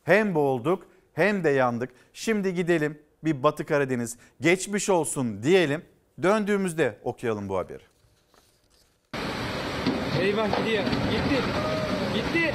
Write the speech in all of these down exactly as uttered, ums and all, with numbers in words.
Hem boğulduk hem de yandık. Şimdi gidelim bir Batı Karadeniz geçmiş olsun diyelim. Döndüğümüzde okuyalım bu haberi. Eyvah gidiyor. Gitti. Gitti.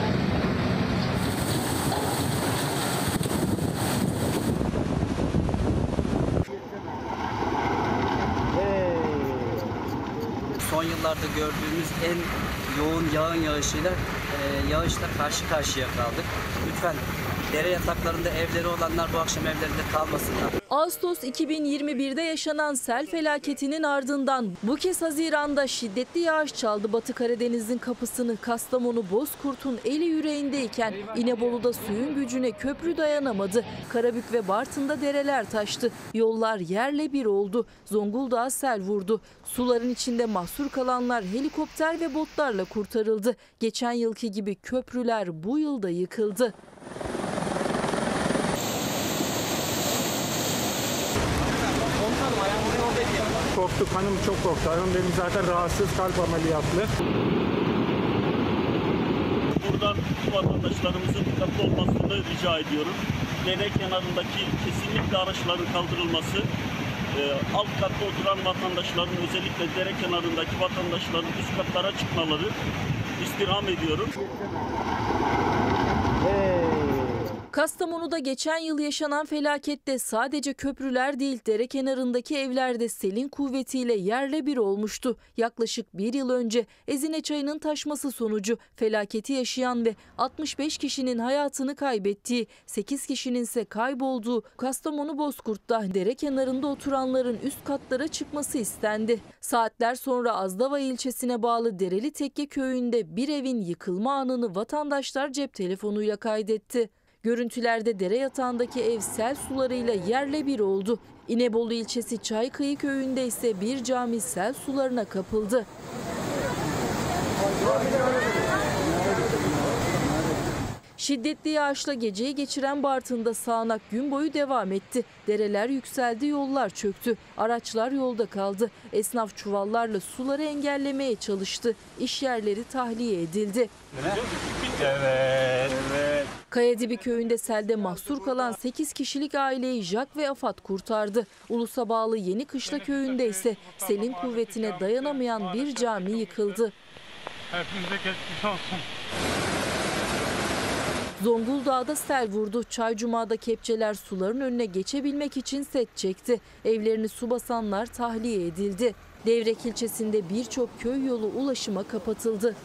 Son yıllarda gördüğümüz en yoğun yağın yağışıyla e, yağışla karşı karşıya kaldık. Lütfen dere yataklarında evleri olanlar bu akşam evlerinde kalmasınlar. Ağustos iki bin yirmi bir'de yaşanan sel felaketinin ardından bu kez Haziran'da şiddetli yağış çaldı Batı Karadeniz'in kapısını. Kastamonu Bozkurt'un eli yüreğindeyken İnebolu'da suyun gücüne köprü dayanamadı. Karabük ve Bartın'da dereler taştı. Yollar yerle bir oldu. Zonguldak'a sel vurdu. Suların içinde mahsur kalanlar helikopter ve botlarla kurtarıldı. Geçen yılki gibi köprüler bu yılda yıkıldı. Korktuk, hanım çok korktu. Hanım benim zaten rahatsız, kalp ameliyatlı. Buradan vatandaşlarımızın dikkatli olmasını rica ediyorum. Dere kenarındaki kesinlikle araçların kaldırılması, e, alt katta oturan vatandaşların, özellikle dere kenarındaki vatandaşların üst katlara çıkmaları istirham ediyorum. Kastamonu'da geçen yıl yaşanan felakette sadece köprüler değil, dere kenarındaki evlerde selin kuvvetiyle yerle bir olmuştu. Yaklaşık bir yıl önce Ezine Çayı'nın taşması sonucu felaketi yaşayan ve altmış beş kişinin hayatını kaybettiği, sekiz kişinin ise kaybolduğu Kastamonu Bozkurt'ta dere kenarında oturanların üst katlara çıkması istendi. Saatler sonra Azdava ilçesine bağlı Dereli Tekke köyünde bir evin yıkılma anını vatandaşlar cep telefonuyla kaydetti. Görüntülerde dere yatağındaki ev sel sularıyla yerle bir oldu. İnebolu ilçesi Çaykıyı köyünde ise bir cami sel sularına kapıldı. Şiddetli yağışla geceyi geçiren Bartın'da sağanak gün boyu devam etti. Dereler yükseldi, yollar çöktü. Araçlar yolda kaldı. Esnaf çuvallarla suları engellemeye çalıştı. İş yerleri tahliye edildi. Evet. Evet. Kayadibi köyünde selde mahsur kalan sekiz kişilik aileyi JAK ve AFAD kurtardı. Ulus'a bağlı Yeni Kışla köyünde ise selin kuvvetine dayanamayan bir cami yıkıldı. Hepinize geçmiş olsun. Zonguldak'ta sel vurdu. Çaycuma'da kepçeler suların önüne geçebilmek için set çekti. Evlerini su basanlar tahliye edildi. Devrek ilçesinde birçok köy yolu ulaşıma kapatıldı.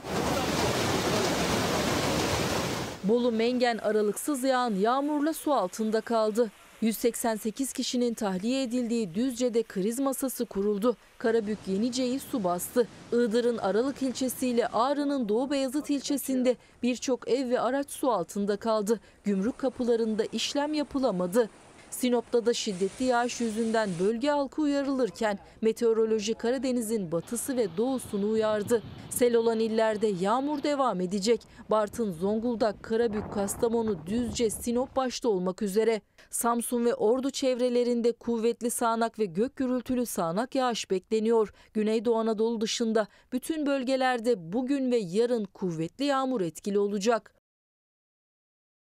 Bolu Mengen aralıksız yağan yağmurla su altında kaldı. yüz seksen sekiz kişinin tahliye edildiği Düzce'de kriz masası kuruldu. Karabük Yenice'yi su bastı. Iğdır'ın Aralık ilçesiyle Ağrı'nın Doğu Beyazıt ilçesinde birçok ev ve araç su altında kaldı. Gümrük kapılarında işlem yapılamadı. Sinop'ta da şiddetli yağış yüzünden bölge halkı uyarılırken meteoroloji Karadeniz'in batısı ve doğusunu uyardı. Sel olan illerde yağmur devam edecek. Bartın, Zonguldak, Karabük, Kastamonu, Düzce, Sinop başta olmak üzere. Samsun ve Ordu çevrelerinde kuvvetli sağanak ve gök gürültülü sağanak yağış bekleniyor. Güneydoğu Anadolu dışında bütün bölgelerde bugün ve yarın kuvvetli yağmur etkili olacak.